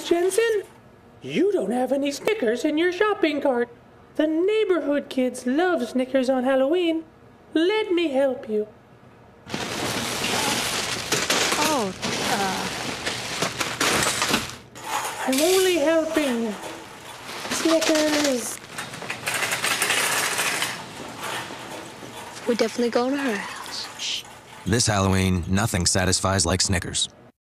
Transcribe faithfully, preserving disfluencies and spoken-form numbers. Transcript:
Jensen? You don't have any Snickers in your shopping cart. The neighborhood kids love Snickers on Halloween. Let me help you. Oh, uh... I'm only helping. Snickers. We're definitely going to her house. Shh. This Halloween, nothing satisfies like Snickers.